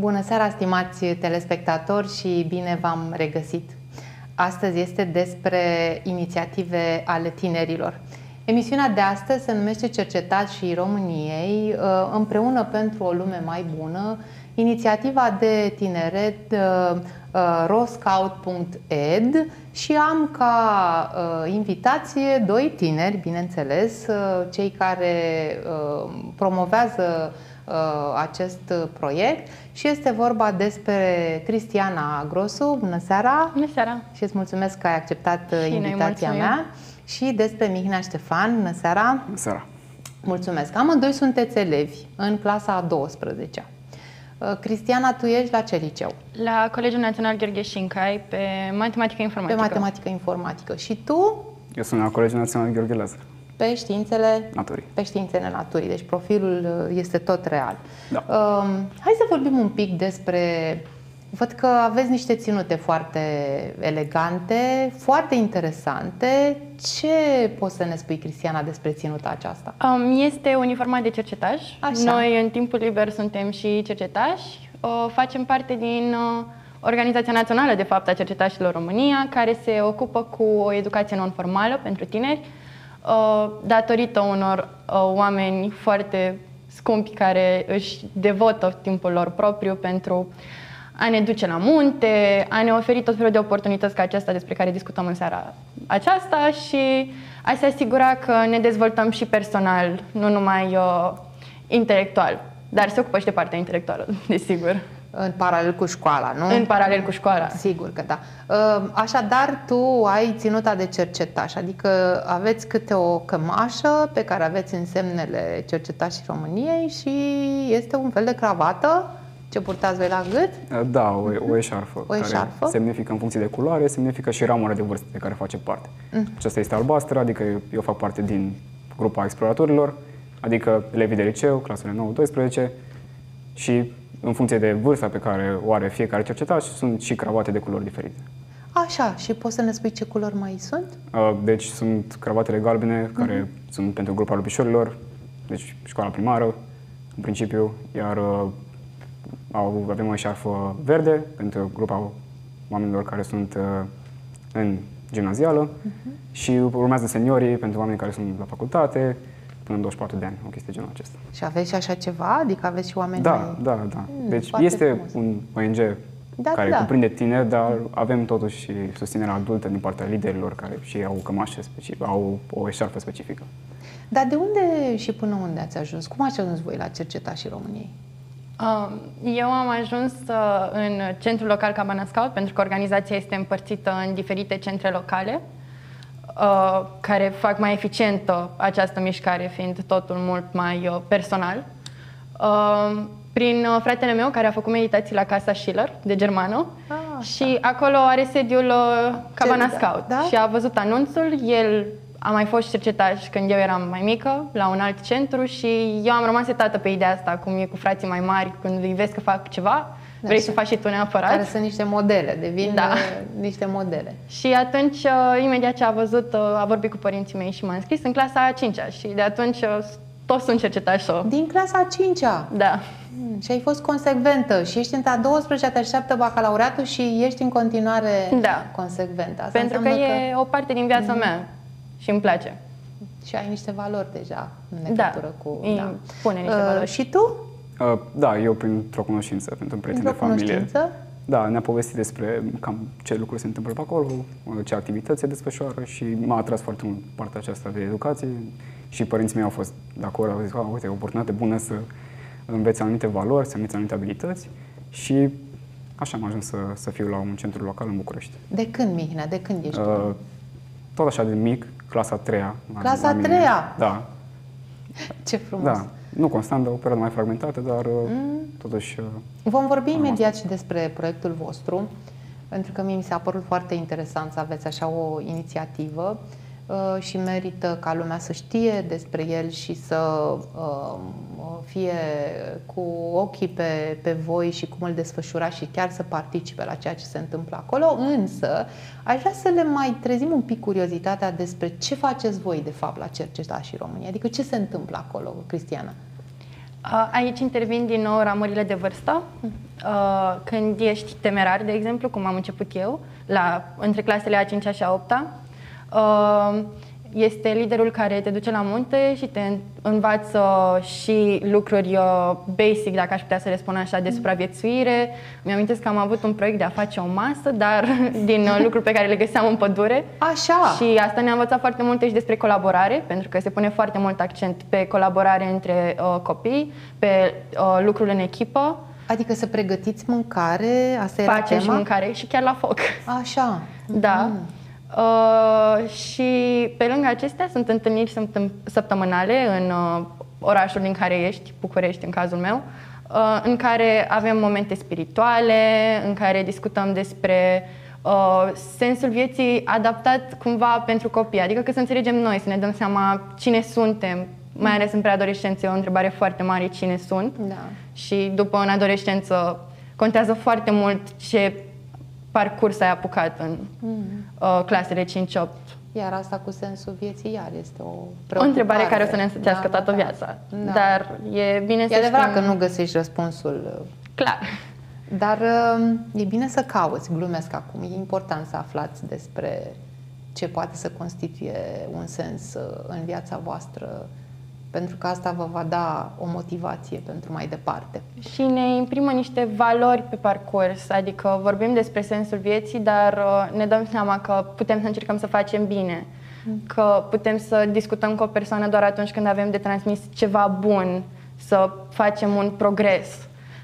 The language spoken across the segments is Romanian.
Bună seara, stimați telespectatori, și bine v-am regăsit! Astăzi este despre inițiative ale tinerilor. Emisiunea de astăzi se numește Cercetașii României împreună pentru o lume mai bună, inițiativa de tineret roscout.ed, și am ca invitație doi tineri, bineînțeles, cei care promovează acest proiect, și este vorba despre Cristiana Grosu. Bună seara! Bună seara! Și îți mulțumesc că ai acceptat invitația mea. Și despre Mihnea Ștefan. Bună seara! Bună seara! Mulțumesc! Amândoi sunteți elevi în clasa a 12-a. Cristiana, tu ești la ce liceu? La Colegiul Național Gheorghe Șincai, pe matematică informatică. Pe matematică informatică. Și tu? Eu sunt la Colegiul Național Gheorghe Lazar. Pe științele naturii. Pe științele naturii. Deci profilul este tot real. Da. Hai să vorbim un pic despre... Văd că aveți niște ținute foarte elegante, foarte interesante. Ce poți să ne spui, Cristiana, despre ținuta aceasta? Este uniformat de cercetaș. Așa. Noi, în timpul liber, suntem și cercetași. Facem parte din Organizația Națională, de fapt, a Cercetașilor România, care se ocupă cu o educație non-formală pentru tineri, datorită unor oameni foarte scumpi care își devotă timpul lor propriu pentru a ne duce la munte, a ne oferi tot felul de oportunități ca acesta despre care discutăm în seara aceasta și a se asigura că ne dezvoltăm și personal, nu numai intelectual, dar se ocupă și de partea intelectuală, desigur. În paralel cu școala, nu? În paralel cu școala. Sigur că da. Așadar, tu ai ținuta de cercetaș, adică aveți câte o cămașă pe care aveți însemnele Cercetașii României și este un fel de cravată ce purtați voi la gât? Da, o eșarfă. O eșarfă? Care semnifică, în funcție de culoare, semnifică și ramura de vârstă de care face parte. Aceasta este albastră, adică eu fac parte din grupa exploratorilor, adică elevii de liceu, clasele 9-12, și în funcție de vârsta pe care o are fiecare cercetaș, sunt și cravate de culori diferite. Așa, și poți să ne spui ce culori mai sunt? Deci sunt cravatele galbene, care sunt pentru grupa lupișorilor, deci școala primară, în principiu, iar avem o eșarfă verde pentru grupa oamenilor care sunt în gimnazială și urmează seniorii pentru oamenii care sunt la facultate până în 24 de ani, o chestie genul acesta. Și aveți și așa ceva? Adică aveți și oameni Da. Deci este frumos. Un ONG care cuprinde tineri, dar avem totuși și susținerea adultă din partea liderilor care și au cămașe specifice, au o eșarfă specifică. Dar de unde și până unde ați ajuns? Cum ați ajuns voi la Cercetașii României? Eu am ajuns în centrul local Cabana Scout, pentru că organizația este împărțită în diferite centre locale care fac mai eficientă această mișcare, fiind totul mult mai personal. Prin fratele meu, care a făcut meditații la Casa Schiller, de germană, și acolo are sediul Cabana Scout. Da? Și a văzut anunțul. El a mai fost cercetaș când eu eram mai mică, la un alt centru, și eu am rămas setată pe ideea asta, cum e cu frații mai mari, când îi vezi că fac ceva, vrei să faci și tu neapărat. Care sunt niște modele, devin niște modele. Și atunci, imediat ce a văzut, a vorbit cu părinții mei și m-a înscris în clasa a 5-a și de atunci toți sunt cercetași. Din clasa a 5-a? Da. Și ai fost consecventă și ești în a 12-a, te așteaptă bacalaureatul și ești în continuare consecventă. Asta pentru că e o parte din viața mea și îmi place. Și ai niște valori deja în legătură cu... Pune niște valori. Și tu? Da, eu printr-o cunoștință, pentru un prieten de familie. Da, ne-a povestit despre cam ce lucruri se întâmplă pe acolo, ce activități se desfășoară și m-a atras foarte mult partea aceasta de educație și părinții mei au fost de acord, au zis, uite, e o oportunitate bună să înveți anumite valori, să înveți anumite abilități și așa am ajuns să fiu la un centru local în București. De când, Mihnea? De când ești? Tot așa de mic, clasa 3-a. Clasa 3-a? Da. Ce frumos! Da. Nu constant, dar o perioadă mai fragmentată, dar totuși... Vom vorbi imediat și despre proiectul vostru, pentru că mie mi s-a părut foarte interesant să aveți așa o inițiativă și merită ca lumea să știe despre el și să fie cu ochii pe voi și cum îl desfășurați și chiar să participe la ceea ce se întâmplă acolo. Însă, aș vrea să le mai trezim un pic curiozitatea despre ce faceți voi, de fapt, la Cercetașii României. Adică ce se întâmplă acolo, Cristiana? Aici intervin din nou ramurile de vârstă. Când ești temerar, de exemplu, cum am început eu, între clasele a 5-a și a 8-a, este liderul care te duce la munte și te învață și lucruri basic, dacă aș putea să le spun așa, de supraviețuire. Mi-amintesc că am avut un proiect de a face o masă, dar din lucruri pe care le găseam în pădure. Așa! Și asta ne-a învățat foarte multe și despre colaborare, pentru că se pune foarte mult accent pe colaborare între copii, pe lucruri în echipă. Adică să pregătiți mâncare, asta era Facem și mâncare și chiar la foc. Așa. Da. Și pe lângă acestea sunt întâlniri săptămânale în orașul din care ești, București în cazul meu, în care avem momente spirituale, în care discutăm despre sensul vieții adaptat cumva pentru copii, adică că să înțelegem noi, să ne dăm seama cine suntem, mai ales în preadolescență, e o întrebare foarte mare cine sunt. Da. Și după în adolescență contează foarte mult ce parcurs ai apucat în clasele 5-8. Iar asta cu sensul vieții, iar este o întrebare care o să ne însuțească toată viața. Da. Dar e bine să știm... adevărat că nu găsești răspunsul. Clar. Dar e bine să cauți, glumesc acum. E important să aflați despre ce poate să constituie un sens în viața voastră, pentru că asta vă va da o motivație pentru mai departe. Și ne imprimă niște valori pe parcurs, adică vorbim despre sensul vieții, dar ne dăm seama că putem să încercăm să facem bine, că putem să discutăm cu o persoană doar atunci când avem de transmis ceva bun, să facem un progres,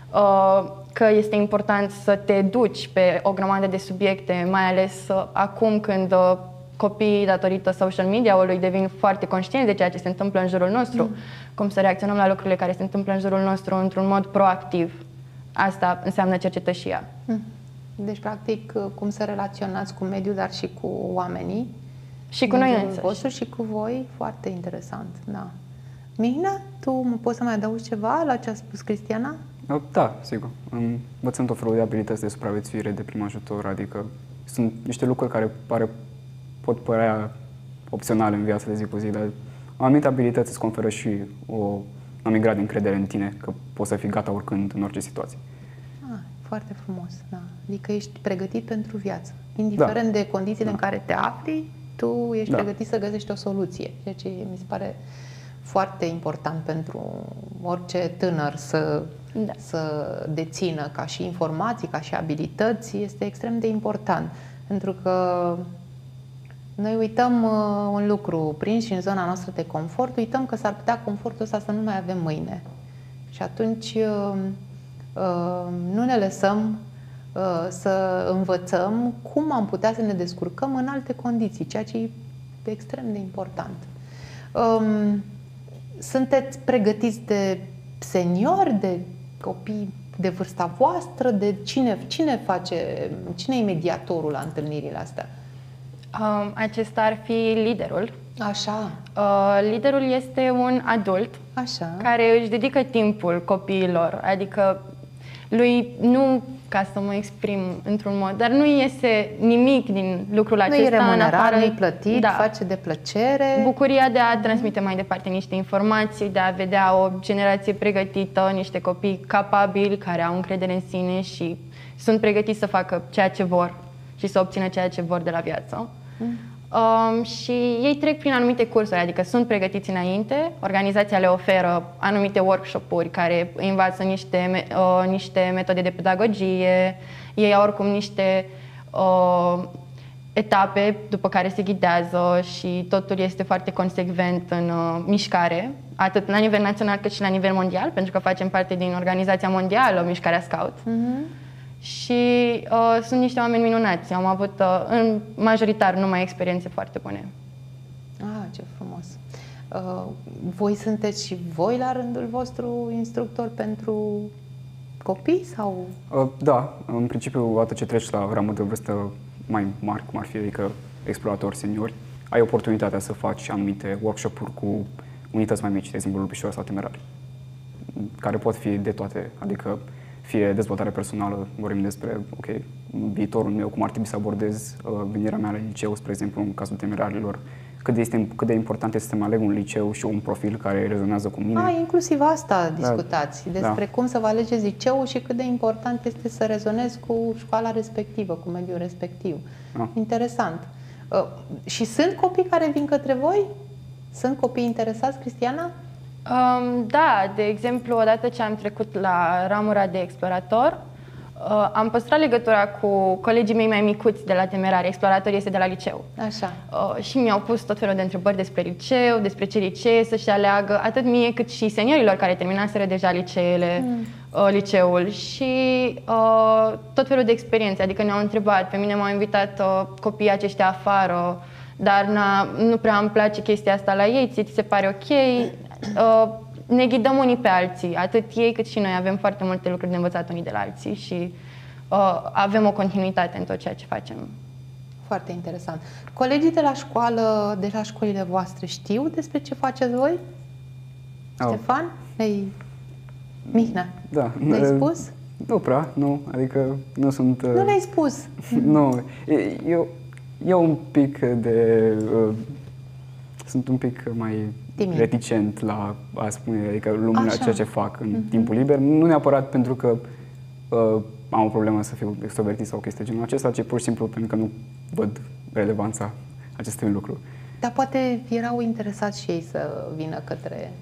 că este important să te duci pe o grămadă de subiecte, mai ales acum când copiii, datorită social media-ului, devin foarte conștienți de ceea ce se întâmplă în jurul nostru, cum să reacționăm la lucrurile care se întâmplă în jurul nostru într-un mod proactiv. Asta înseamnă cercetășia. Deci, practic, cum să relaționați cu mediul, dar și cu oamenii. Și cu noi însăși. Și cu voi, foarte interesant. Da. Mihna, tu poți să mai adaugi ceva la ce a spus Cristiana? Da, sigur. Învățăm tot felul de abilități de supraviețuire, de prim ajutor, adică sunt niște lucruri care pot părea opționale în viața de zi cu zi, dar anumite abilități îți conferă și un anumit grad de încredere în tine, că poți să fii gata oricând, în orice situație. Foarte frumos, da. Adică ești pregătit pentru viață. Indiferent de condițiile în care te afli, tu ești pregătit să găsești o soluție. Ceea ce mi se pare foarte important pentru orice tânăr să dețină ca și informații, ca și abilități, este extrem de important. Pentru că noi uităm un lucru, prinși în zona noastră de confort, uităm că s-ar putea confortul ăsta să nu mai avem mâine. Și atunci nu ne lăsăm să învățăm cum am putea să ne descurcăm în alte condiții, ceea ce e extrem de important. Sunteți pregătiți de seniori, de copii de vârsta voastră, de cine e mediatorul la întâlnirile astea? Acesta ar fi liderul. Așa. Liderul este un adult care își dedică timpul copiilor, adică lui nu, ca să mă exprim într-un mod, dar nu iese nimic din lucrul acesta. Nu e remunerat, nu e plătit, face de plăcere. Bucuria de a transmite mai departe niște informații, de a vedea o generație pregătită, niște copii capabili, care au încredere în sine și sunt pregătiți să facă ceea ce vor și să obțină ceea ce vor de la viață. Și ei trec prin anumite cursuri, adică sunt pregătiți înainte, organizația le oferă anumite workshop-uri care îi învață niște metode de pedagogie, ei au oricum niște etape după care se ghidează și totul este foarte consecvent în mișcare, atât la nivel național cât și la nivel mondial, pentru că facem parte din organizația mondială, Mișcarea Scout. Și sunt niște oameni minunați. Am avut în majoritar numai experiențe foarte bune. Ce frumos! Voi sunteți și voi la rândul vostru instructor pentru copii? Sau? Da, în principiu, odată ce treci la ramuri de vârstă mai mari, cum ar fi, adică exploratori seniori, ai oportunitatea să faci anumite workshop-uri cu unități mai mici, de exemplu lupișori sau temerari, care pot fi de toate, adică fie dezvoltare personală, vorbim despre, viitorul meu, cum ar trebui să abordez venirea mea la liceu, spre exemplu, în cazul temerarilor, cât de important este să-mi aleg un liceu și un profil care rezonează cu mine. Inclusiv asta discutați, despre cum să vă alegeți liceul și cât de important este să rezonezi cu școala respectivă, cu mediul respectiv. Interesant. Și sunt copii care vin către voi? Sunt copii interesați, Cristiana? Da, de exemplu, odată ce am trecut la ramura de explorator, am păstrat legătura cu colegii mei mai micuți de la Temerari. Explorator este de la liceu. Așa. Și mi-au pus tot felul de întrebări despre liceu, despre ce licee să-și aleagă, atât mie cât și seniorilor care terminaseră deja liceul și tot felul de experiențe. Adică ne-au întrebat, pe mine m-au invitat copiii aceștia afară, dar nu prea îmi place chestia asta la ei, ți se pare ok? Ne ghidăm unii pe alții, atât ei cât și noi avem foarte multe lucruri de învățat unii de la alții și avem o continuitate în tot ceea ce facem. Foarte interesant. Colegii de la școală, de la școlile voastre, știu despre ce faceți voi? Ștefan? Mihnea? Da. Le-ai spus? Nu prea, nu. Adică nu sunt... Nu le-ai spus? Nu. Eu un pic sunt un pic mai timid, reticent la a spune, adică lumea ceea ce fac în timpul liber. Nu neapărat pentru că am o problemă să fiu extrovertit sau chestia genul acesta, ci pur și simplu pentru că nu văd relevanța acestui lucru. Dar poate erau interesați și ei să vină către...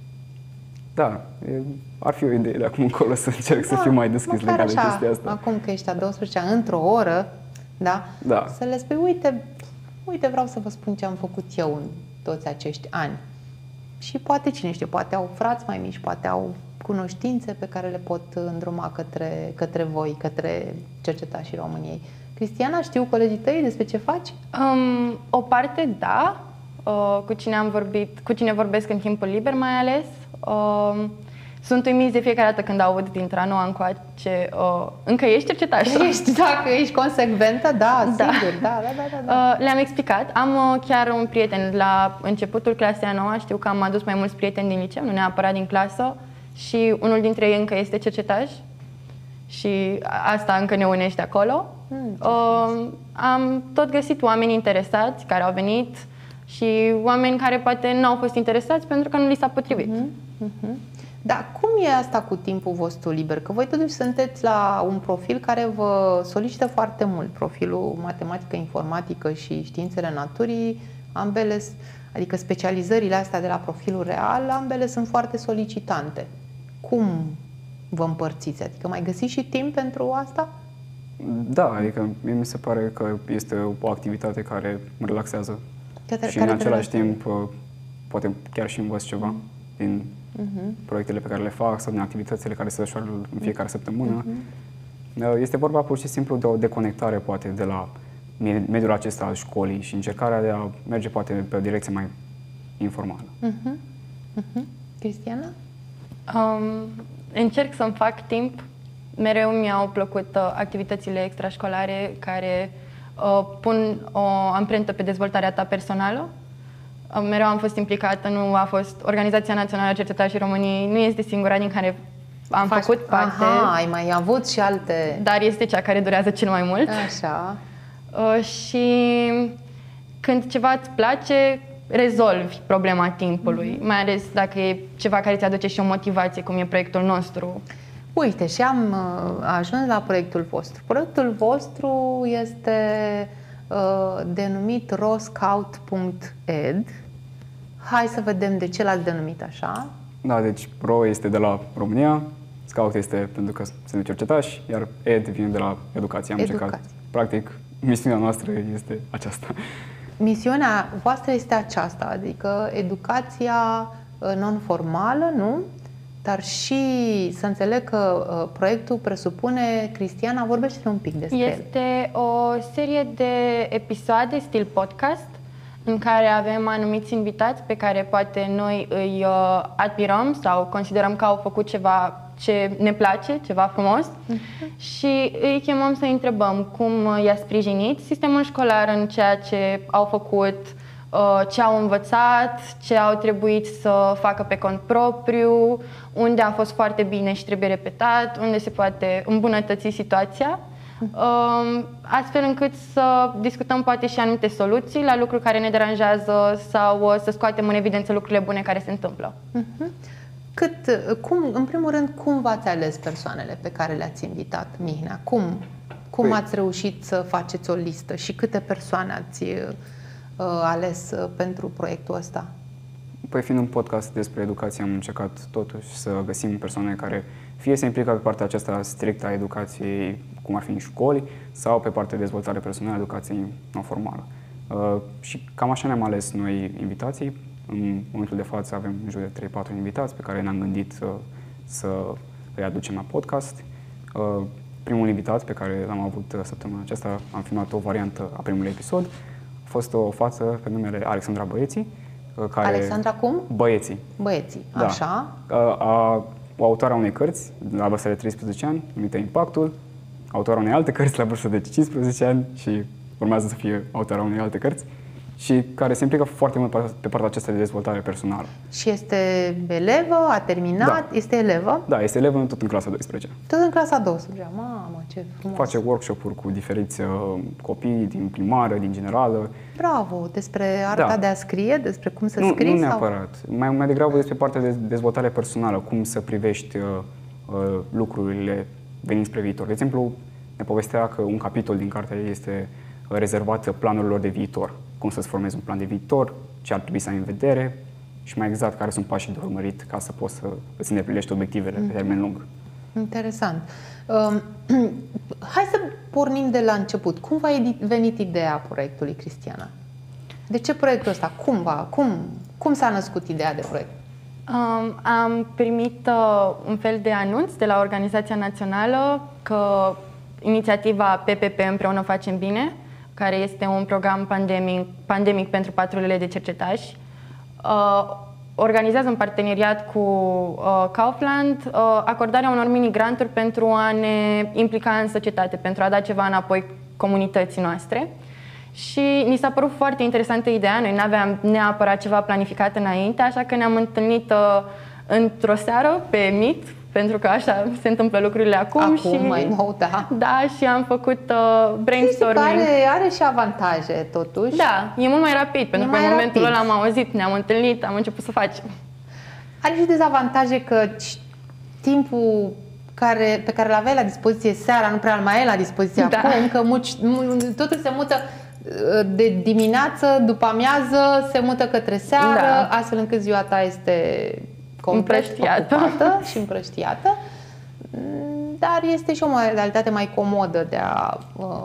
Da, ar fi o idee de acum încolo să încerc să fiu mai deschis legat de chestia asta. Acum că ești a 12 ani, într-o oră, da? Să le spui, uite, vreau să vă spun ce am făcut eu în toți acești ani. Și poate, cine știe, poate au frați mai mici, poate au cunoștințe pe care le pot îndruma către voi, către cercetașii României. Cristiana, știu colegii tăi despre ce faci? O parte, da. Cu cine vorbesc în timpul liber, mai ales. Sunt uimiți de fiecare dată când aud dintre nu încoace, încă ești cercetaș? Dacă ești consecventă, da, sigur, da. Le-am explicat. Am chiar un prieten la începutul clasei a 9, știu că am adus mai mulți prieteni din liceu, nu neapărat din clasă, și unul dintre ei încă este cercetaș și asta încă ne unește acolo. Am tot găsit oameni interesați care au venit și oameni care poate nu au fost interesați pentru că nu li s-a potrivit. Dar cum e asta cu timpul vostru liber? Că voi totuși sunteți la un profil care vă solicită foarte mult, profilul matematică, informatică și științele naturii, ambele, adică specializările astea de la profilul real, ambele sunt foarte solicitante. Cum vă împărțiți? Adică mai găsiți și timp pentru asta? Da, adică mie mi se pare că este o activitate care mă relaxează și în același timp poate chiar și învăț ceva din proiectele pe care le fac sau din activitățile care se desfășoară în fiecare săptămână. Este vorba pur și simplu de o deconectare poate de la mediul acesta al școlii și încercarea de a merge poate pe o direcție mai informală. Cristiana? Încerc să-mi fac timp. Mereu mi-au plăcut activitățile extrașcolare care pun o amprentă pe dezvoltarea ta personală. Mereu am fost implicată, nu a fost Organizația Națională a Cercetașii României, nu este singura din care am făcut parte. Ai mai avut și alte... Dar este cea care durează cel mai mult. Așa. Și când ceva îți place, rezolvi problema timpului, mai ales dacă e ceva care ți aduce și o motivație, cum e proiectul nostru. Uite, și am ajuns la proiectul vostru. Proiectul vostru este denumit roscout.ed. Hai să vedem de ce l-ați denumit așa. Da, deci Ro este de la România, Scout este pentru că sunt cercetași, iar Ed vine de la educație. Am încercat. Practic, misiunea noastră este aceasta. Misiunea voastră este aceasta, adică educația non-formală, nu? Dar și să înțeleg că proiectul presupune, Cristiana, vorbește un pic despre el. Este o serie de episoade stil podcast în care avem anumiți invitați pe care poate noi îi admirăm sau considerăm că au făcut ceva ce ne place, ceva frumos și îi chemăm să întrebăm cum i-a sprijinit sistemul școlar în ceea ce au făcut, ce au învățat, ce au trebuit să facă pe cont propriu, unde a fost foarte bine și trebuie repetat, unde se poate îmbunătăți situația. astfel încât să discutăm poate și anumite soluții la lucruri care ne deranjează sau să scoatem în evidență lucrurile bune care se întâmplă. În primul rând, cum v-ați ales persoanele pe care le-ați invitat, Mihnea? Cum ați reușit să faceți o listă și câte persoane ați ales pentru proiectul ăsta? Păi, fiind un podcast despre educație, am încercat totuși să găsim persoane care fie se implică pe partea aceasta strictă a educației, cum ar fi în școli, sau pe partea de dezvoltare personală a educației non-formală. Și cam așa ne-am ales noi invitații. În momentul de față avem în jur de 3-4 invitați pe care ne-am gândit să îi aducem la podcast. Primul invitat pe care l-am avut săptămâna aceasta, am filmat o variantă a primului episod, a fost o fată pe numele Alexandra Băieții. Alexandra cum? Băieții. Băieții, da. Așa. O autoare a unei cărți la vârsta de 13 ani, numită Impactul, autoarea unei alte cărți la vârsta de 15 ani și urmează să fie autoarea unei alte cărți și care se implică foarte mult pe partea aceasta de dezvoltare personală. Și este elevă, a terminat, da. Este elevă? Da, este elevă tot în clasa 12. Tot în clasa 12, mamă, ce frumos! Face workshop-uri cu diferiți copii din primară, din generală. Bravo! Despre arta de a scrie, despre cum să scrii? Nu neapărat. Mai degrabă despre partea de dezvoltare personală, cum să privești lucrurile venind spre viitor. De exemplu, ne povestea că un capitol din cartea ei este rezervat planurilor de viitor. Cum să-ți formezi un plan de viitor, ce ar trebui să ai în vedere și mai exact care sunt pașii de urmărit ca să poți să îți îndeplinești obiectivele pe termen lung. Interesant. Hai să pornim de la început. Cum v-a venit ideea proiectului, Cristiana? De ce proiectul ăsta? Cum s-a născut ideea de proiect? Am primit un fel de anunț de la organizația națională că inițiativa PPP Împreună Facem Bine, care este un program pandemic pentru patrulele de cercetași, organizează în parteneriat cu Kaufland acordarea unor mini-granturi pentru a ne implica în societate, pentru a da ceva înapoi comunității noastre. Și ni s-a părut foarte interesantă ideea, noi nu aveam neapărat ceva planificat înainte, așa că ne-am întâlnit într-o seară pe Meet, pentru că așa se întâmplă lucrurile acum și mai nou, da. Da, și am făcut brainstorming. Are și avantaje, totuși. Da, e mult mai rapid, pentru că în momentul ăla am auzit, ne-am întâlnit, am început să facem. Are și dezavantaje că timpul pe care îl aveai la dispoziție seara nu prea îl mai ai la dispoziție acum, că totul se mută de dimineață, după amiază, se mută către seară, astfel încât ziua ta este complet ocupată și împrăștiată, dar este și o modalitate mai comodă de a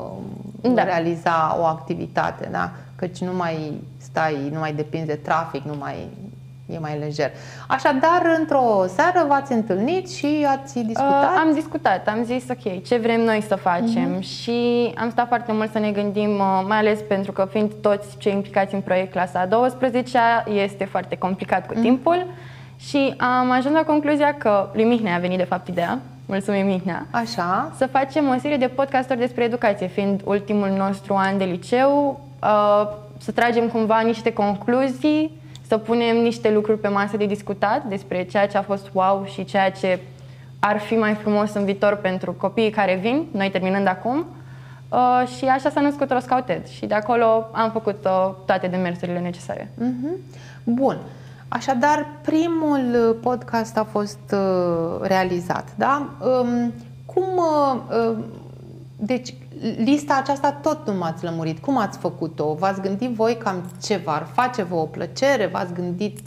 realiza o activitate, da? Căci nu mai stai, nu mai depinzi de trafic, e mai lejer. Așadar, într-o seară v-ați întâlnit și ați discutat? Am discutat, am zis ok, ce vrem noi să facem și am stat foarte mult să ne gândim, mai ales pentru că fiind toți cei implicați în proiect clasa a 12-a, este foarte complicat cu timpul. Și am ajuns la concluzia că lui Mihnea a venit de fapt ideea, mulțumim Mihnea, așa, să facem o serie de podcasturi despre educație, fiind ultimul nostru an de liceu, să tragem cumva niște concluzii, să punem niște lucruri pe masă de discutat despre ceea ce a fost wow și ceea ce ar fi mai frumos în viitor pentru copiii care vin, noi terminând acum. Și așa s-a născut Roscauted și de acolo am făcut toate demersurile necesare. Bun. Așadar, primul podcast a fost realizat, da? Deci, lista aceasta tot nu m-ați lămurit. Cum ați făcut-o? V-ați gândit voi cam ce v-ar face vouă plăcere? V-ați gândit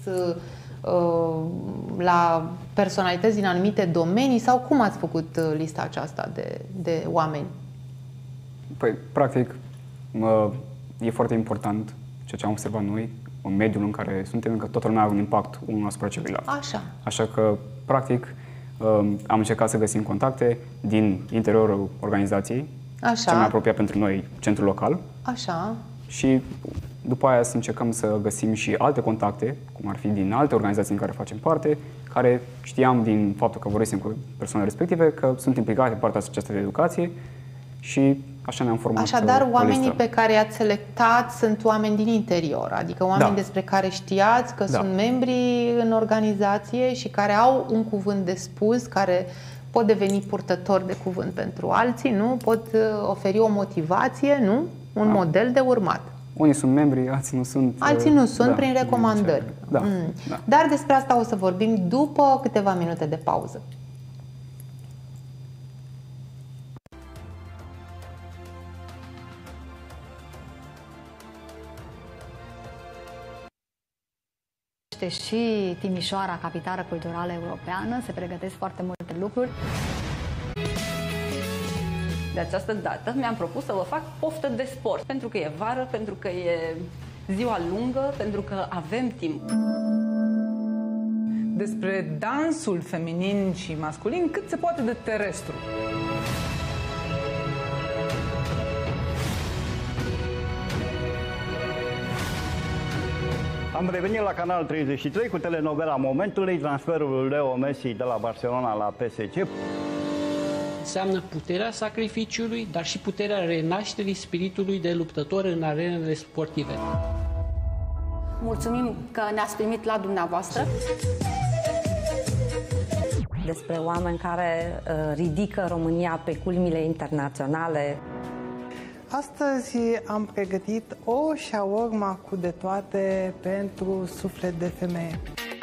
la personalități din anumite domenii? Sau cum ați făcut lista aceasta de oameni? Păi, practic, e foarte important ceea ce am observat noi, în mediul în care suntem, că toată lumea are un impact unul asupra celuilalt. Așa că, practic, am încercat să găsim contacte din interiorul organizației, cel mai apropiat pentru noi, centrul local. Așa. Și după aia să încercăm să găsim și alte contacte, cum ar fi din alte organizații în care facem parte, care știam din faptul că vorbim cu persoanele respective, că sunt implicate în partea aceasta de educație și așa ne-am format. Așadar, oamenii pe care i-ați selectat sunt oameni din interior, adică oameni despre care știați că sunt membri în organizație și care au un cuvânt de spus, care pot deveni purtător de cuvânt pentru alții, nu? Pot oferi o motivație, nu? Un model de urmat. Unii sunt membri, alții nu sunt. Alții nu sunt, prin recomandări. Da. Dar despre asta o să vorbim după câteva minute de pauză. Și Timișoara, capitală culturală europeană, se pregătesc foarte multe lucruri. De această dată mi-am propus să vă fac poftă de sport, pentru că e vară, pentru că e ziua lungă, pentru că avem timp. Despre dansul feminin și masculin cât se poate de terestru. Am revenit la Canal 33 cu telenovela Momentului, transferul Leo Messi de la Barcelona la PSG. Înseamnă puterea sacrificiului, dar și puterea renașterii spiritului de luptător în arenele sportive. Mulțumim că ne-ați primit la dumneavoastră. Despre oameni care ridică România pe culmile internaționale. Astăzi am pregătit o shawarma cu de toate pentru suflet de femeie.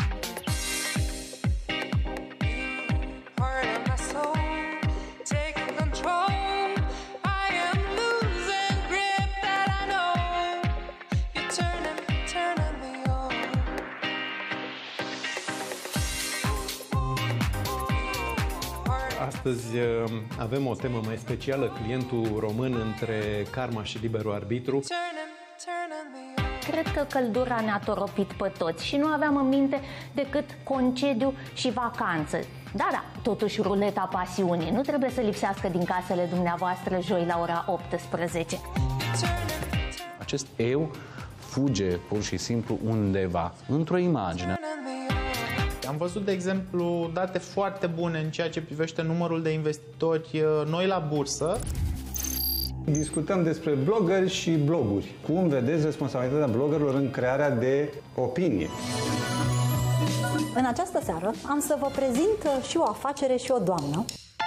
Astăzi avem o temă mai specială, clientul român între karma și liberul arbitru. Cred că căldura ne-a toropit pe toți și nu aveam în minte decât concediu și vacanță. Da, totuși ruleta pasiunii nu trebuie să lipsească din casele dumneavoastră joi la ora 18. Acest eu fuge pur și simplu undeva, într-o imagine. Am văzut, de exemplu, date foarte bune în ceea ce privește numărul de investitori noi la bursă. Discutăm despre blogări și bloguri. Cum vedeți responsabilitatea bloggerilor în crearea de opinie? În această seară am să vă prezint și o afacere și o doamnă.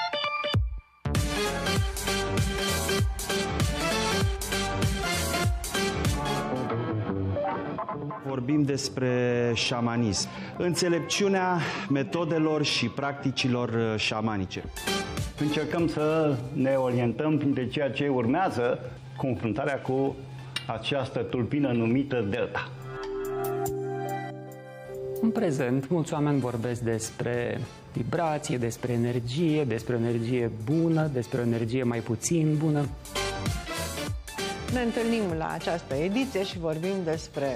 Vorbim despre șamanism, înțelepciunea metodelor și practicilor șamanice. Încercăm să ne orientăm printre ceea ce urmează confruntarea cu această tulpină numită Delta. În prezent, mulți oameni vorbesc despre vibrație, despre o energie bună, despre o energie mai puțin bună. Ne întâlnim la această ediție și vorbim despre...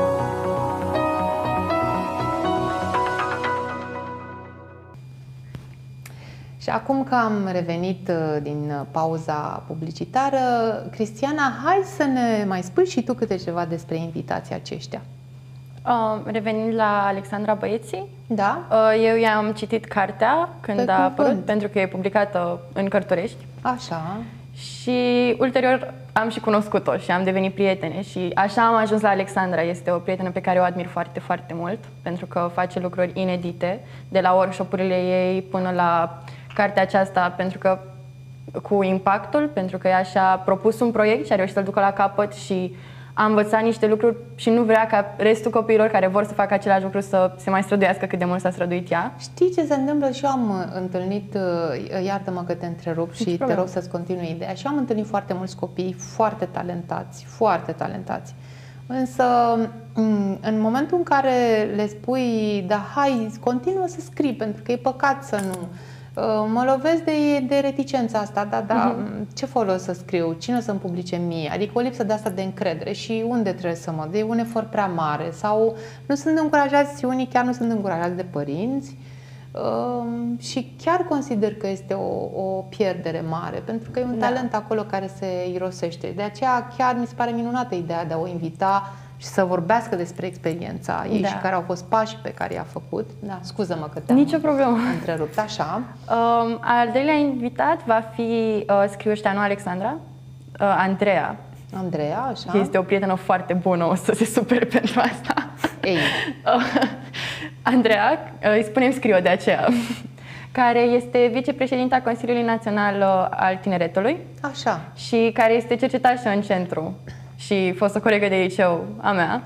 Și acum că am revenit din pauza publicitară, Cristiana, hai să ne mai spui și tu câte ceva despre invitații aceștia. Revenind la Alexandra Băieții, da? Eu i-am citit cartea când a apărut, pentru că e publicată în Cărturești. Așa. Și ulterior am și cunoscut-o și am devenit prietene și așa am ajuns la Alexandra. Este o prietenă pe care o admir foarte, foarte mult, pentru că face lucruri inedite, de la workshop-urile ei până la cartea aceasta, pentru că cu impactul, pentru că ea și-a propus un proiect și a reușit să-l ducă la capăt și a învățat niște lucruri și nu vrea ca restul copiilor care vor să facă același lucru să se mai străduiască cât de mult s-a străduit ea. Știi ce se întâmplă? Și eu am întâlnit, iartă-mă că te întrerup și te rog să-ți continui ideea, și eu am întâlnit foarte mulți copii foarte talentați. Însă, în momentul în care le spui, da, hai, continuă să scrii, pentru că e păcat să nu... Mă lovesc de reticența asta, ce folos să scriu, cine o să-mi publice mie, adică o lipsă de asta de încredere și unde trebuie să mă duc, e un efort prea mare sau nu sunt încurajați, unii chiar nu sunt încurajați de părinți și chiar consider că este o pierdere mare, pentru că e un talent acolo care se irosește. De aceea chiar mi se pare minunată ideea de a o invita și să vorbească despre experiența ei și care au fost pașii pe care i-a făcut. Da, scuză-mă că te-am întrerupt. Așa. Al doilea invitat va fi scriușteanul Alexandra, Andreea. Andreea, așa. Este o prietenă foarte bună, o să se supere pentru asta. Ei. Andreea, îi spunem Scrio de aceea, care este vicepreședinta Consiliului Național al Tineretului. Așa. Și care este cercetașă în centru și fostă colegă de liceu a mea.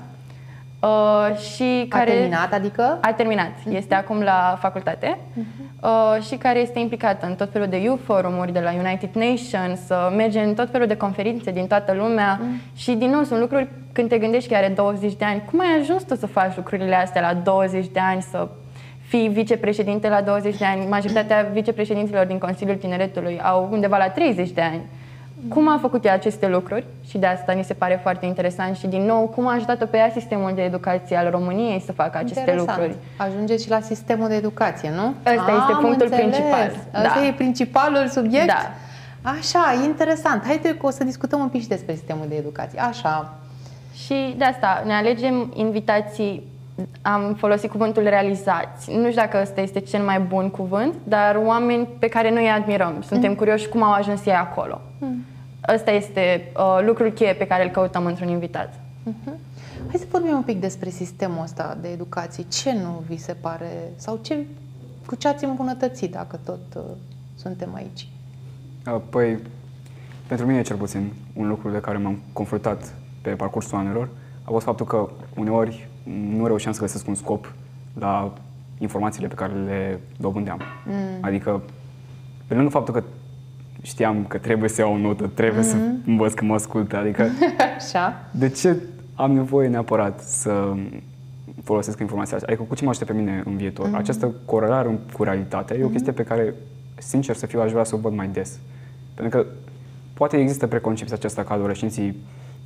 Și care a terminat, adică? A terminat. Este acum la facultate. Și care este implicată în tot felul de youth forumuri de la United Nations, merge în tot felul de conferințe din toată lumea și din nou sunt lucruri când te gândești că are 20 de ani. Cum ai ajuns tu să faci lucrurile astea la 20 de ani, să fii vicepreședinte la 20 de ani? Majoritatea vicepreședinților din Consiliul Tineretului au undeva la 30 de ani. Cum a făcut ea aceste lucruri? Și de asta mi se pare foarte interesant și din nou cum a ajutat-o pe ea sistemul de educație al României să facă aceste lucruri. Ajungeți și la sistemul de educație, nu? Ăsta este punctul principal. Ăsta e principalul subiect? Da. Așa, interesant. Haide că o să discutăm un pic și despre sistemul de educație. Așa. Și de asta ne alegem invitații, am folosit cuvântul realizați. Nu știu dacă ăsta este cel mai bun cuvânt, dar oameni pe care noi îi admirăm. Suntem curioși cum au ajuns ei acolo. Ăsta este lucrul cheie pe care îl căutăm într-un invitat. Hai să vorbim un pic despre sistemul ăsta de educație. Ce nu vi se pare, sau cu ce ați îmbunătățit dacă tot suntem aici? Păi, pentru mine cel puțin, un lucru de care m-am confruntat pe parcursul anilor a fost faptul că uneori nu reușeam să găsesc un scop la informațiile pe care le dobândeam. Adică, pe lângă faptul că știam că trebuie să iau o notă, trebuie să învăț că mă ascultă, adică așa. De ce am nevoie neapărat să folosesc informația asta? Adică cu ce mă ajută pe mine în viitor? Această corelare cu realitatea e o chestie pe care, sincer să fiu, aș vrea să o văd mai des. Pentru că poate există preconcepția aceasta că adolescenții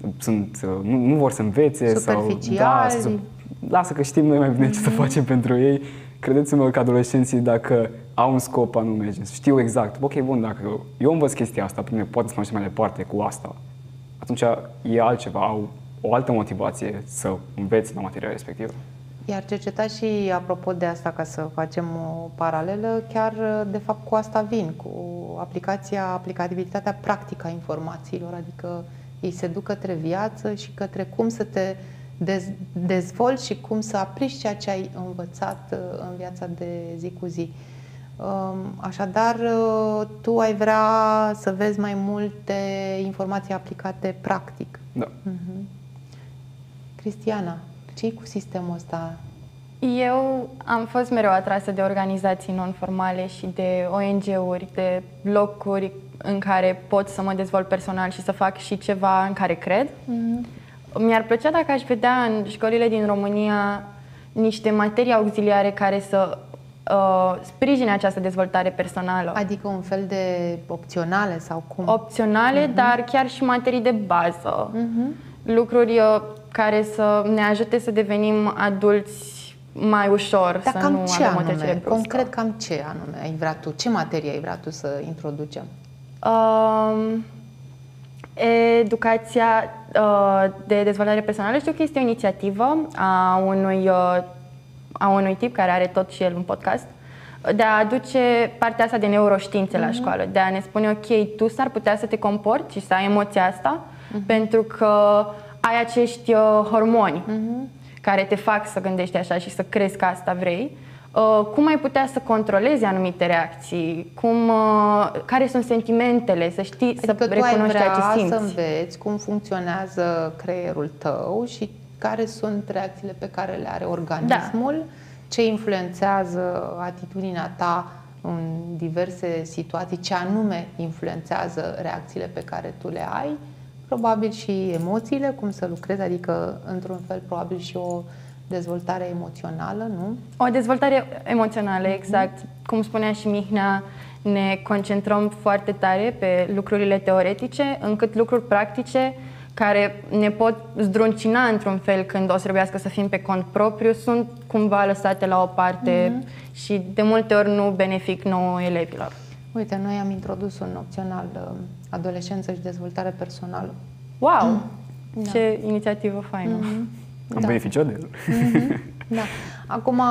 nu vor să învețe superficiali. Lasă că știm noi mai bine ce să facem pentru ei. Credeți-mă că adolescenții, dacă au un scop anume, știu exact, ok, bun, dacă eu învăț chestia asta, pe mine poate să mă mai departe cu asta, atunci e altceva, au o altă motivație să înveți la materia respectivă. Iar cercetașii, apropo de asta, ca să facem o paralelă, chiar de fapt cu asta vin, cu aplicabilitatea practică a informațiilor, adică ei se duc către viață și către cum să te dezvolți și cum să aplici ceea ce ai învățat în viața de zi cu zi. Așadar, tu ai vrea să vezi mai multe informații aplicate practic. Da. Cristiana, ce-i cu sistemul ăsta? Eu am fost mereu atrasă de organizații non-formale și de ONG-uri, de locuri în care pot să mă dezvolt personal și să fac și ceva în care cred. Mi-ar plăcea dacă aș vedea în școlile din România niște materii auxiliare care să sprijine această dezvoltare personală. Adică un fel de opționale sau cum? Opționale, dar chiar și materii de bază. Lucruri care să ne ajute să devenim adulți mai ușor, dar să nu avem o trecere bruscă. Concret, cam ce anume ai vrea tu? Ce materie ai vrea tu să introducem? Educația de dezvoltare personală. Știu că este o inițiativă a unui tip care are tot și el un podcast, de a aduce partea asta de neuroștiințe la școală, de a ne spune, ok, tu s-ar putea să te comporți și să ai emoția asta pentru că ai acești hormoni care te fac să gândești așa și să crezi că asta vrei. Cum ai putea să controlezi anumite reacții? Care sunt sentimentele? Să știi, adică să recunoști ceea ce simți. Să înveți cum funcționează creierul tău și care sunt reacțiile pe care le are organismul, ce influențează atitudinea ta în diverse situații, ce anume influențează reacțiile pe care tu le ai, probabil și emoțiile, cum să lucrezi, adică într-un fel probabil și o dezvoltare emoțională, nu? O dezvoltare emoțională, exact. Cum spunea și Mihnea, ne concentrăm foarte tare pe lucrurile teoretice, încât lucruri practice care ne pot zdruncina într-un fel când o să trebuiască să fim pe cont propriu, sunt cumva lăsate la o parte și de multe ori nu benefic nouă elevilor. Uite, noi am introdus un opțional adolescență și dezvoltare personală. Wow! Ce inițiativă faină! Am beneficiat de el. Da. Acum,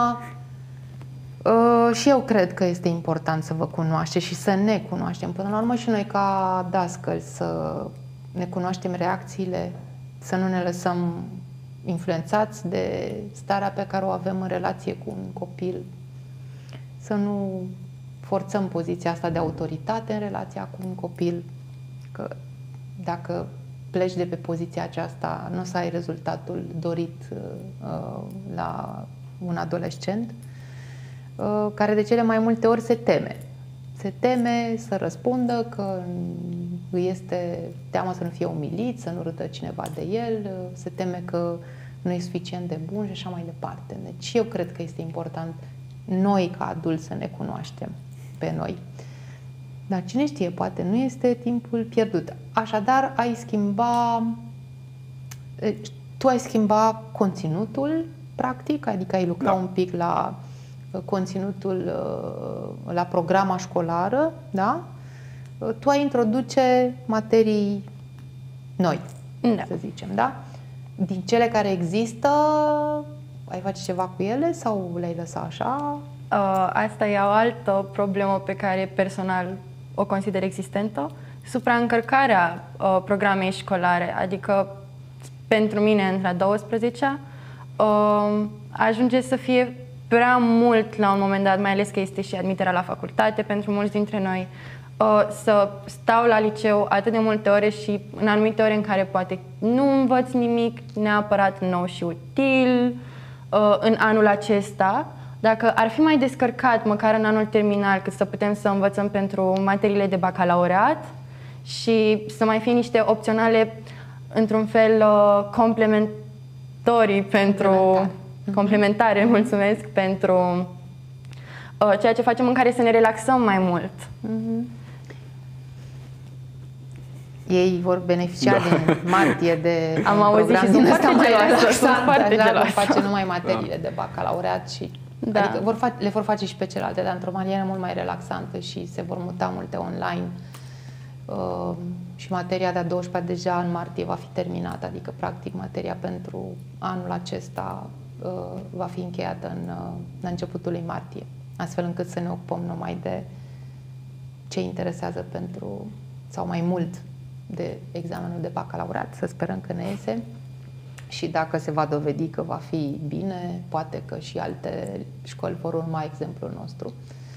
și eu cred că este important să vă cunoașteți și să ne cunoaștem. Până la urmă și noi ca dascăli să ne cunoaștem reacțiile, să nu ne lăsăm influențați de starea pe care o avem în relație cu un copil, să nu forțăm poziția asta de autoritate în relația cu un copil, că dacă pleci de pe poziția aceasta, nu o să ai rezultatul dorit la un adolescent, care de cele mai multe ori se teme. Se teme să răspundă, că îi este teamă să nu fie umilit, să nu râdă cineva de el, se teme că nu e suficient de bun și așa mai departe. Deci eu cred că este important noi ca adulți să ne cunoaștem pe noi. Dar cine știe, poate nu este timpul pierdut. Așadar, tu ai schimba conținutul, practic, adică ai lucra un pic la conținutul, la programa școlară, da? Tu ai introduce materii noi, să zicem, da? Din cele care există, ai face ceva cu ele sau le-ai lăsa așa? Asta e o altă problemă pe care personal o consider existentă. Supraîncărcarea programei școlare, adică pentru mine între a 12-a, ajunge să fie prea mult la un moment dat, mai ales că este și admiterea la facultate pentru mulți dintre noi, să stau la liceu atât de multe ore și în anumite ore în care poate nu învăț nimic neapărat nou și util în anul acesta. Dacă ar fi mai descărcat, măcar în anul terminal, cât să putem să învățăm pentru materiile de bacalaureat și să mai fie niște opționale, într-un fel, complementarii pentru... Complementare, mulțumesc, pentru ceea ce facem, în care să ne relaxăm mai mult. Ei vor beneficia din martie de am auzit și sunt foarte geloasă, sunt foarte geloasă. Vor face numai materiile de bacalaureat și adică le vor face și pe celelalte, dar într-o manieră mult mai relaxantă și se vor muta multe online. Și materia de-a 12-a deja în martie va fi terminată, adică practic materia pentru anul acesta va fi încheiată în începutul lui martie, astfel încât să ne ocupăm numai de ce interesează sau mai mult de examenul de bacalaureat, să sperăm că ne iese și dacă se va dovedi că va fi bine, poate că și alte școli vor urma exemplul nostru.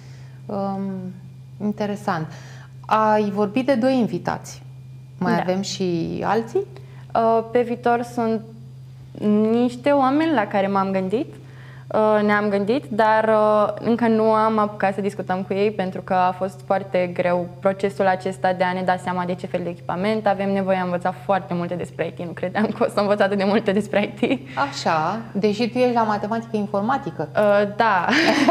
Interesant. Ai vorbit de 2 invitați. Mai avem și alții? Pe viitor sunt niște oameni la care ne-am gândit, dar încă nu am apucat să discutăm cu ei pentru că a fost foarte greu procesul acesta de a ne da seama de ce fel de echipament avem nevoie. Am învățat foarte multe despre IT, nu credeam că o să învăț atât de multe despre IT. Așa, deși tu ești la matematică informatică. Da.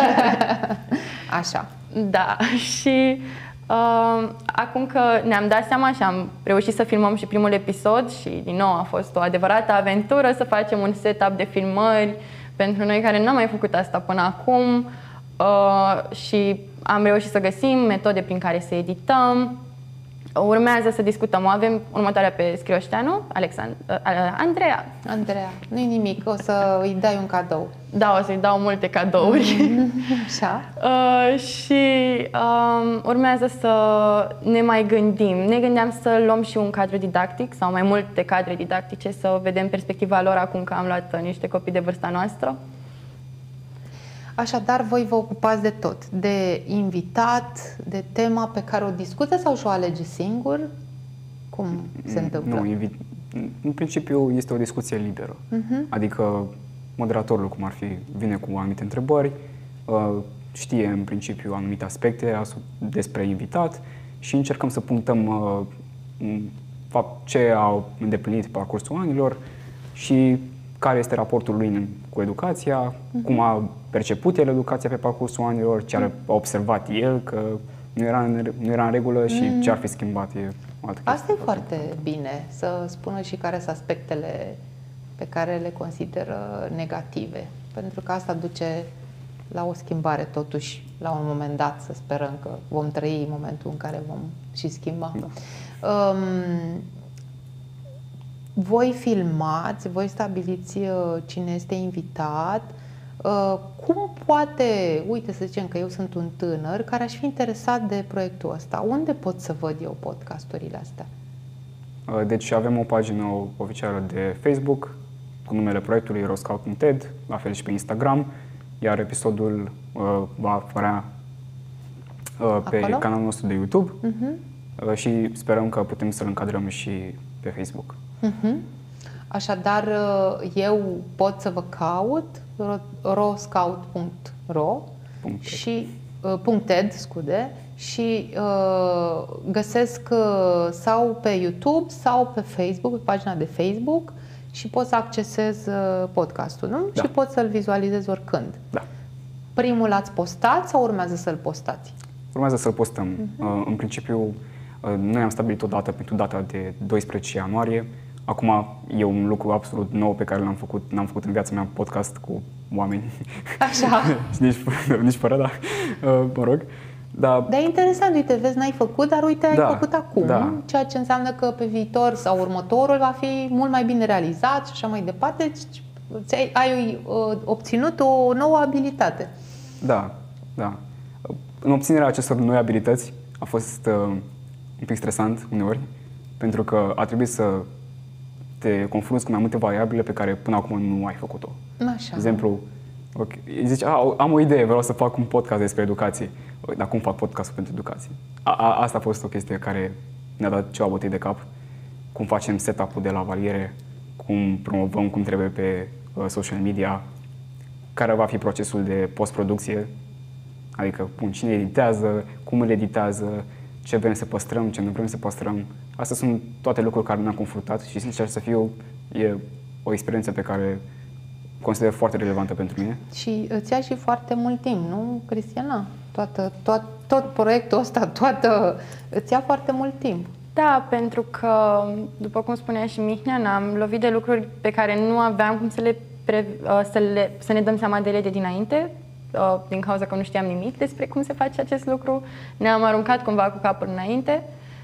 Așa. Da, și acum că ne-am dat seama și am reușit să filmăm și primul episod și din nou a fost o adevărată aventură să facem un setup de filmări pentru noi care n-am mai făcut asta până acum și am reușit să găsim metode prin care să edităm. Urmează să discutăm. Avem următoarea pe Scrioșteanu, Andreea, nu-i nimic, o să îi dai un cadou. Da, o să-i dau multe cadouri. Așa. Și urmează să ne mai gândim. Ne gândeam să luăm și un cadru didactic sau mai multe cadre didactice, să vedem perspectiva lor acum că am luat niște copii de vârsta noastră. Așadar, voi vă ocupați de tot, de invitat, de tema pe care o discută sau și-o alege singur? Cum se întâmplă? Nu, în principiu este o discuție liberă. Adică moderatorul, cum ar fi, vine cu anumite întrebări, știe în principiu anumite aspecte despre invitat și încercăm să punctăm ce a îndeplinit pe parcursul anilor și care este raportul lui cu educația, cum a perceput el educația pe parcursul anilor, ce a observat el că nu era în regulă și ce ar fi schimbat. Asta e foarte bine, să spună și care sunt aspectele pe care le consideră negative, pentru că asta duce la o schimbare totuși, la un moment dat, să sperăm că vom trăi momentul în care vom și schimba. Da. Voi filmați, voi stabiliți cine este invitat. Cum poate, uite, să zicem că eu sunt un tânăr care aș fi interesat de proiectul ăsta. Unde pot să văd eu podcasturile astea? Deci avem o pagină oficială de Facebook cu numele proiectului Euroscout.ed, la fel și pe Instagram, iar episodul va apărea pe acolo? canalul nostru de YouTube și sperăm că putem să-l încadrăm și pe Facebook. Așadar, eu pot să vă caut roscout.ro și .ed, scuze, și găsesc sau pe YouTube sau pe Facebook, pe pagina de Facebook, și pot să accesez podcastul, nu? Da. Și pot să-l vizualizez oricând. Da. Primul l-ați postat sau urmează să-l postați? Urmează să-l postăm. În principiu, noi am stabilit o dată pentru data de 12 ianuarie. Acum e un lucru absolut nou pe care l-am făcut. N-am făcut în viața mea podcast cu oameni. Așa. nici fără, da. Mă rog. Da. Dar e interesant, uite, vezi, n-ai făcut, dar uite, ai făcut acum, ceea ce înseamnă că pe viitor sau următorul va fi mult mai bine realizat și așa mai departe. Ai obținut o nouă abilitate. Da. În obținerea acestor noi abilități a fost un pic stresant uneori, pentru că a trebuit să te confrunți cu mai multe variabile pe care până acum nu ai făcut-o. Așa. De exemplu, zici, am o idee, vreau să fac un podcast despre educație. Dar cum fac podcastul pentru educație? Asta a fost o chestie care ne-a dat ceva bătăi de cap. Cum facem setup-ul de la valiere, cum promovăm, cum trebuie pe social media, care va fi procesul de postproducție, adică cine editează, cum îl editează, ce vrem să păstrăm, ce nu vrem să păstrăm. Astea sunt toate lucruri care ne-am confruntat și, sincer să fiu, e o experiență pe care consider foarte relevantă pentru mine. Și îți ia și foarte mult timp, nu, Cristiana? Tot proiectul ăsta, îți ia foarte mult timp. Da, pentru că, după cum spunea și Mihnea, ne-am lovit de lucruri pe care nu aveam cum să ne dăm seama de ele de dinainte, din cauza că nu știam nimic despre cum se face acest lucru. Ne-am aruncat cumva cu capul înainte,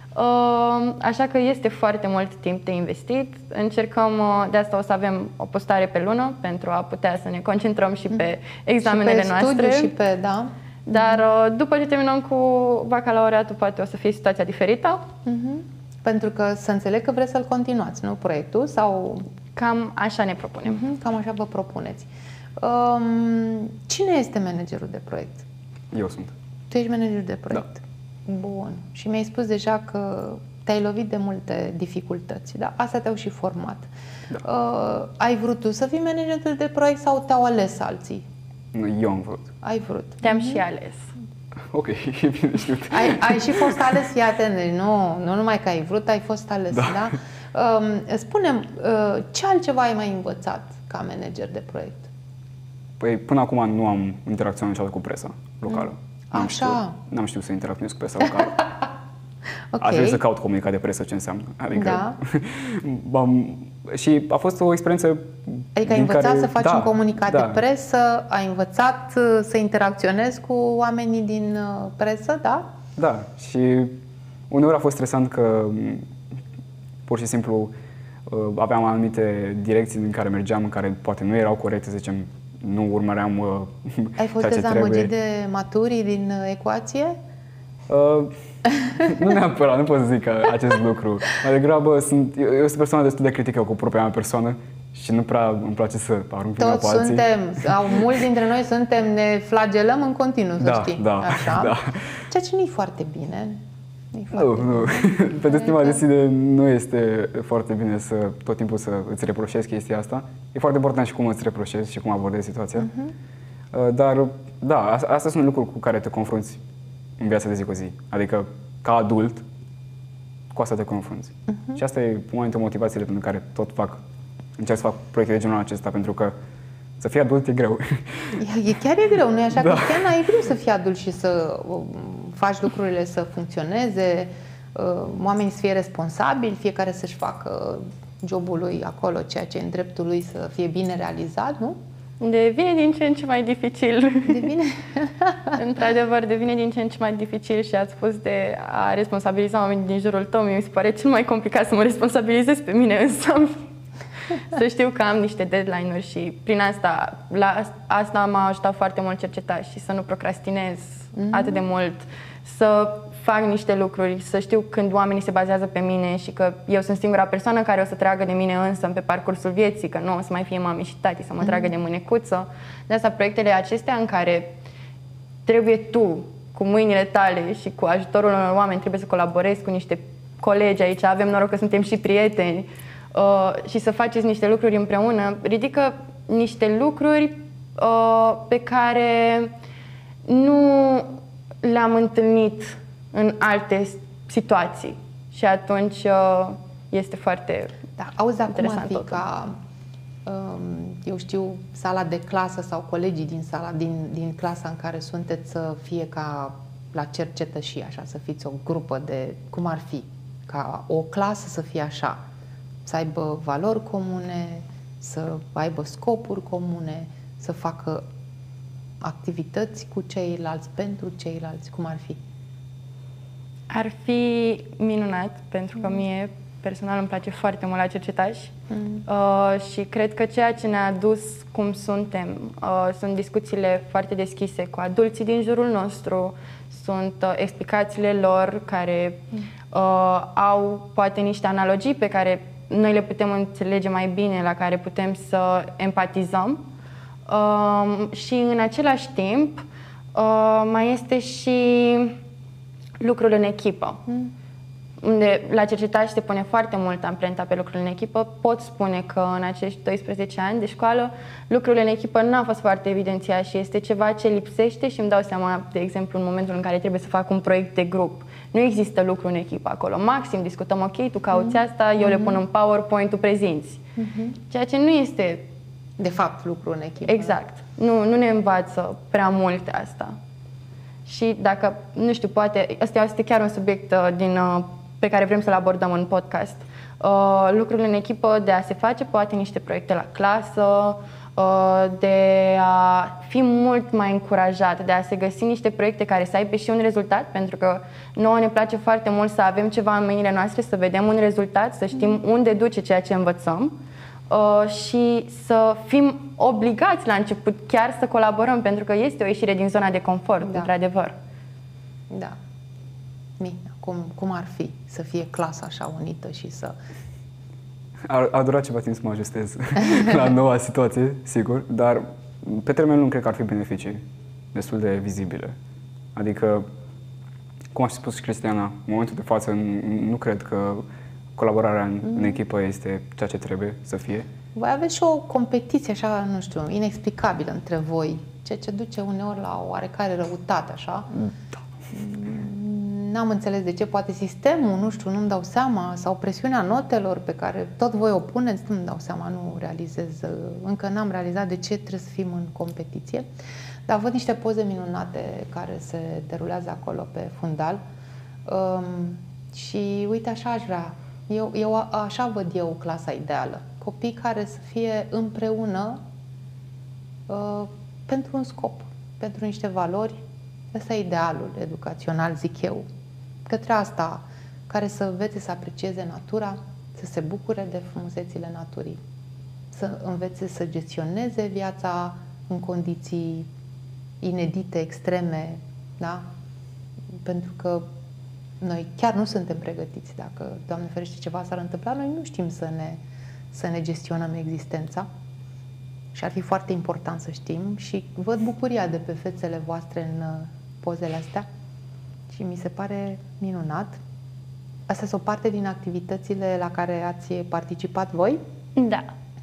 așa că este foarte mult timp de investit. Încercăm, de asta o să avem o postare pe lună pentru a putea să ne concentrăm și pe examenele și pe noastre. Și pe, da. Dar după ce terminăm cu bacalaureatul, poate o să fie situația diferită. Pentru că să înțeleg că vreți să-l continuați, nu, proiectul? Sau... Cam așa ne propunem. Cam așa vă propuneți. Cine este managerul de proiect? Eu sunt. Tu ești managerul de proiect? Da. Bun. Și mi-ai spus deja că te-ai lovit de multe dificultăți, da? Asta te-au și format. Da. Ai vrut tu să fii managerul de proiect sau te-au ales alții? Eu am vrut. Ai vrut. Te-am și ales. Ok, e bine știut. Ai și fost ales, fii atent, nu numai că ai vrut, ai fost ales, da? Spune-mi, ce altceva ai mai învățat ca manager de proiect? Păi până acum nu am interacționat niciodată cu presa locală. N-am știut să interacționez cu presa locală. Okay. Aș vrea să caut comunicat de presă, ce înseamnă. Adică, și a fost o experiență. Adică ai învățat să faci un comunicat de presă, ai învățat să interacționezi cu oamenii din presă, da? Da, și uneori a fost stresant că pur și simplu aveam anumite direcții în care mergeam, în care poate nu erau corecte, să zicem, nu urmăream Ai fost dezamăgit de maturii din ecuație? Nu neapărat, nu pot să zic acest lucru. Mai degrabă, eu sunt o persoană destul de critică cu propria mea persoană și nu prea îmi place să arunc vina pe alții. Sau mulți dintre noi ne flagelăm în continuu, să știi. Așa? Da. Ceea ce nu e foarte bine. Nu. Pentru stima de sine nu este foarte bine să tot timpul să îți reproșezi chestia asta. E foarte important și cum îți reproșezi și cum abordezi situația. Dar, da, astea sunt lucruri cu care te confrunți în viața de zi cu zi. Adică, ca adult, cu asta te confrunți. Și asta e una dintre motivațiile pentru care încerc să fac proiecte de genul acesta, pentru că să fii adult e greu. Chiar e greu, nu-i așa? Da. Că chiar e greu să fii adult și să faci lucrurile să funcționeze, oamenii să fie responsabili, fiecare să-și facă jobul lui acolo, ceea ce e în dreptul lui să fie bine realizat, nu? Devine din ce în ce mai dificil. Devine? Într-adevăr, devine din ce în ce mai dificil și ați spus de a responsabiliza oamenii din jurul tău. Mi se pare cel mai complicat să mă responsabilizez pe mine însă. Să știu că am niște deadline-uri și prin asta, asta m-a ajutat foarte mult cercetaș și să nu procrastinez atât de mult, să fac niște lucruri, să știu când oamenii se bazează pe mine și că eu sunt singura persoană care o să tragă de mine însă pe parcursul vieții, că nu o să mai fie mami și tati să mă tragă de mânecuță. De asta proiectele acestea în care trebuie tu cu mâinile tale și cu ajutorul unor oameni trebuie să colaborezi cu niște colegi aici, avem noroc că suntem și prieteni și să faceți niște lucruri împreună, ridică niște lucruri pe care nu le-am întâlnit în alte situații și atunci este foarte auzi, interesant. Acum ar fi ca, eu știu, sala de clasă sau colegii din sala, din clasa în care sunteți să fie ca la cercetășii, așa, să fiți o grupă de, cum ar fi, ca o clasă să fie așa, să aibă valori comune, să aibă scopuri comune, să facă activități cu ceilalți, pentru ceilalți, cum ar fi? Ar fi minunat, pentru că mie personal îmi place foarte mult la cercetași și cred că ceea ce ne-a adus cum suntem sunt discuțiile foarte deschise cu adulții din jurul nostru, sunt explicațiile lor care au poate niște analogii pe care noi le putem înțelege mai bine, la care putem să empatizăm și în același timp mai este și lucrul în echipă. Unde la cercetași se pune foarte mult amprenta pe lucrul în echipă. Pot spune că în acești 12 ani de școală lucrul în echipă nu a fost foarte evidențiat și este ceva ce lipsește și îmi dau seama, de exemplu, în momentul în care trebuie să fac un proiect de grup. Nu există lucru în echipă acolo. Maxim discutăm, ok, tu cauți asta, eu le pun în PowerPoint, tu prezinți. Ceea ce nu este de fapt lucru în echipă. Exact. Nu ne învață prea mult asta. Și dacă, nu știu, poate, ăsta este chiar un subiect pe care vrem să-l abordăm în podcast. Lucrurile în echipă, de a se face poate niște proiecte la clasă, de a fi mult mai încurajat, de a se găsi niște proiecte care să aibă și un rezultat, pentru că nouă ne place foarte mult să avem ceva în mâinile noastre, să vedem un rezultat, să știm unde duce ceea ce învățăm și să fim obligați la început chiar să colaborăm, pentru că este o ieșire din zona de confort, într-adevăr. Da. Cum ar fi să fie clasa așa unită și să... Ar dura ceva timp să mă ajustez la noua situație, sigur, dar pe termen lung cred că ar fi beneficii destul de vizibile. Adică, cum a spus și Cristiana, în momentul de față nu cred că colaborarea în echipă este ceea ce trebuie să fie. Voi aveți și o competiție așa, nu știu, inexplicabilă între voi, ceea ce duce uneori la o oarecare răutate, așa. Da. N-am înțeles de ce, poate sistemul, nu știu, nu-mi dau seama, sau presiunea notelor pe care tot voi o puneți, nu-mi dau seama, nu realizez, încă n-am realizat de ce trebuie să fim în competiție. Dar văd niște poze minunate care se derulează acolo pe fundal și uite, așa aș vrea, eu așa văd eu clasa ideală. Copii care să fie împreună pentru un scop, pentru niște valori. Ăsta e idealul educațional, zic eu. Către asta, care să învețe să aprecieze natura, să se bucure de frumusețile naturii, să învețe să gestioneze viața în condiții inedite, extreme, da? Pentru că noi chiar nu suntem pregătiți. Dacă, Doamne ferește, ceva s-ar întâmpla, noi nu știm să ne gestionăm existența. Și ar fi foarte important să știm și văd bucuria de pe fețele voastre în pozele astea și mi se pare minunat. Astea sunt o parte din activitățile la care ați participat voi? Da.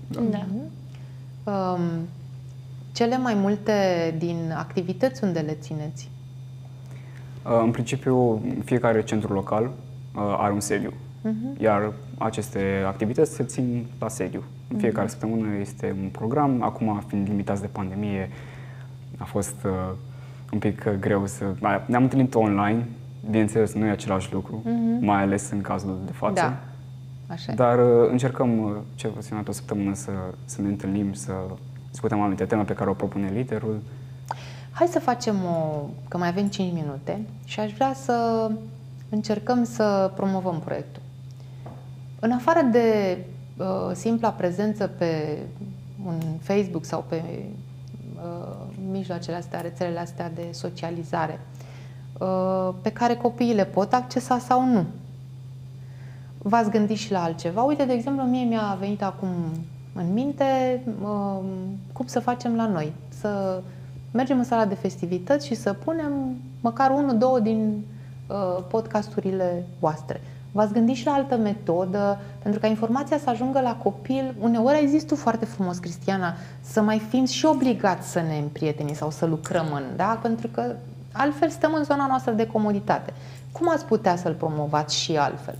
Cele mai multe din activități unde le țineți? În principiu, fiecare centru local are un sediu, iar aceste activități se țin la sediu. În fiecare săptămână este un program. Acum, fiind limitați de pandemie, a fost un pic greu să... Ne-am întâlnit online, bineînțeles, nu e același lucru, mai ales în cazul de față. Da. Așa. Dar încercăm cel puțin o săptămână să ne întâlnim, să discutăm anumite teme pe care o propune liderul. Hai să facem că mai avem 5 minute și aș vrea să încercăm să promovăm proiectul. În afară de simpla prezență pe un Facebook sau pe mijloacele astea, rețelele astea de socializare, pe care copiii le pot accesa sau nu. V-ați gândit și la altceva? Uite, de exemplu, mie mi-a venit acum în minte cum să facem la noi. Să mergem în sala de festivități și să punem măcar 1-2 din podcasturile voastre. V-ați gândit și la altă metodă pentru ca informația să ajungă la copil? Uneori ai zis tu foarte frumos, Cristiana, să mai fim și obligați să ne împrietenim sau să lucrăm da? Pentru că altfel stăm în zona noastră de comoditate. Cum ați putea să-l promovați și altfel?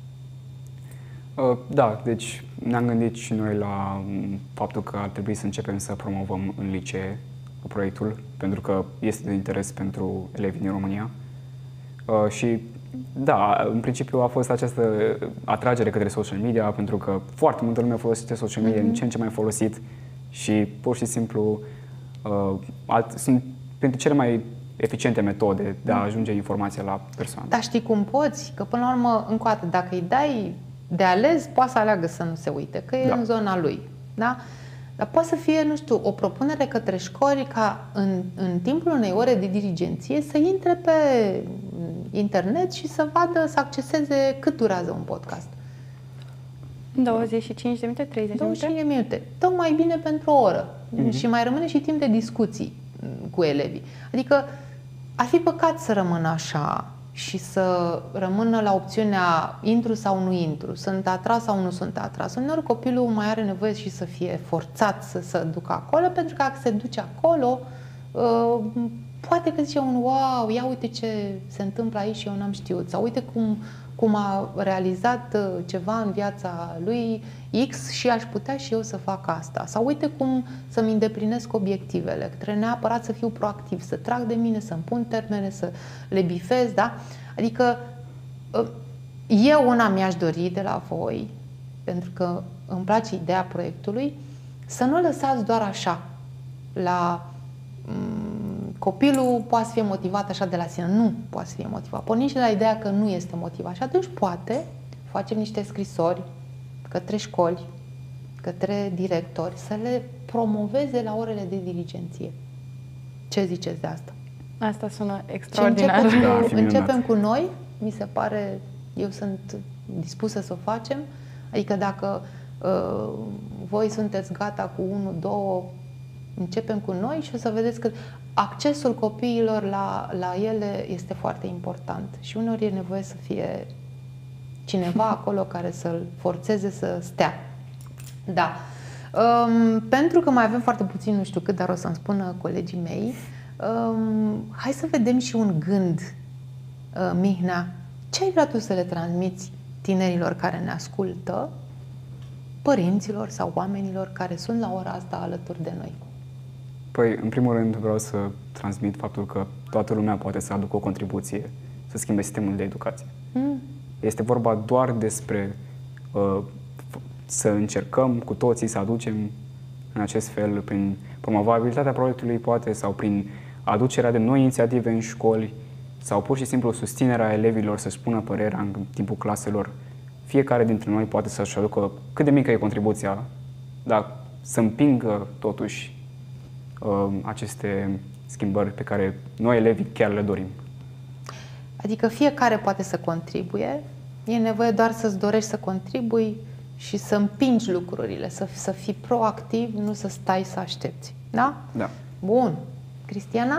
Da, deci ne-am gândit și noi la faptul că ar trebui să începem să promovăm în licee proiectul, pentru că este de interes pentru elevii din România. Și da, în principiu a fost această atragere către social media, pentru că foarte multă lume folosește social media, din ce în ce mai folosit și pur și simplu sunt printre cele mai eficiente metode de a ajunge informația la persoană. Dar știi cum poți? Că până la urmă, încă o dată, dacă îi dai de ales, poate să aleagă să nu se uite, că e în zona lui. Da? Dar poate să fie, nu știu, o propunere către școli ca în timpul unei ore de dirigenție să intre pe internet și să vadă, să acceseze cât durează un podcast. 25 de minute, 30 25 de minute. Tocmai bine pentru o oră. Și mai rămâne și timp de discuții cu elevii. Adică ar fi păcat să rămână așa și să rămână la opțiunea intru sau nu intru, sunt atras sau nu sunt atras. Uneori copilul mai are nevoie și să fie forțat să se ducă acolo, pentru că dacă se duce acolo, poate că zice un wow, ia uite ce se întâmplă aici și eu n-am știut. Sau uite cum a realizat ceva în viața lui X și aș putea și eu să fac asta. Sau uite cum să-mi îndeplinesc obiectivele. Trebuie neapărat să fiu proactiv, să trag de mine, să-mi pun termene, să le bifez, da? Adică eu una mi-aș dori de la voi, pentru că îmi place ideea proiectului, să nu lăsați doar așa la copilul poate să fie motivat așa de la sine. Nu poate să fie motivat. Porniți de la ideea că nu este motivat. Și atunci poate facem niște scrisori către școli, către directori, să le promoveze la orele de dirigenție. Ce ziceți de asta? Asta sună extraordinar. Începem cu noi, mi se pare, eu sunt dispusă să o facem. Adică dacă voi sunteți gata cu 1-2, începem cu noi și o să vedeți că accesul copiilor la ele este foarte important și uneori e nevoie să fie cineva acolo care să-l forțeze să stea. Da. Pentru că mai avem foarte puțin, nu știu cât, dar o să-mi spună colegii mei, hai să vedem și un gând, Mihnea. Ce ai vrea tu să le transmiți tinerilor care ne ascultă, părinților sau oamenilor care sunt la ora asta alături de noi? Păi, în primul rând vreau să transmit faptul că toată lumea poate să aducă o contribuție să schimbe sistemul de educație. Este vorba doar despre să încercăm cu toții să aducem în acest fel, prin promovabilitatea proiectului poate, sau prin aducerea de noi inițiative în școli, sau pur și simplu susținerea elevilor să-și spună părerea în timpul claselor. Fiecare dintre noi poate să-și aducă cât de mică e contribuția, dar să împingă totuși aceste schimbări pe care noi elevii chiar le dorim. Adică fiecare poate să contribuie, e nevoie doar să-ți dorești să contribui și să împingi lucrurile, să fii proactiv, nu să stai să aștepți. Da? Da. Bun. Cristiana?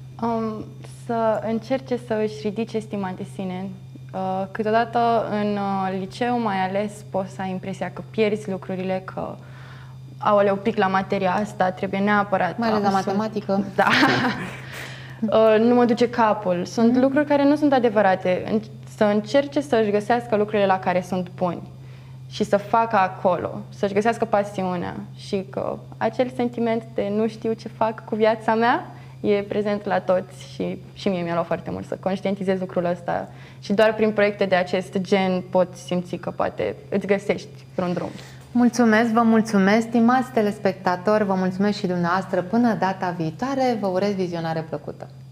Să încerce să își ridice stima de sine. Câteodată în liceu mai ales poți să ai impresia că pierzi lucrurile, că aoleu, pic la materia asta, trebuie neapărat. Mai ales la matematică. Da. Nu mă duce capul. Sunt lucruri care nu sunt adevărate. Să încerce să-și găsească lucrurile la care sunt buni și să facă acolo, să-și găsească pasiunea și că acel sentiment de nu știu ce fac cu viața mea e prezent la toți și mie mi-a luat foarte mult să conștientizez lucrul ăsta și doar prin proiecte de acest gen poți simți că poate îți găsești vreun drum. Mulțumesc, vă mulțumesc, stimați telespectatori, vă mulțumesc și dumneavoastră. Până data viitoare, vă urez vizionare plăcută!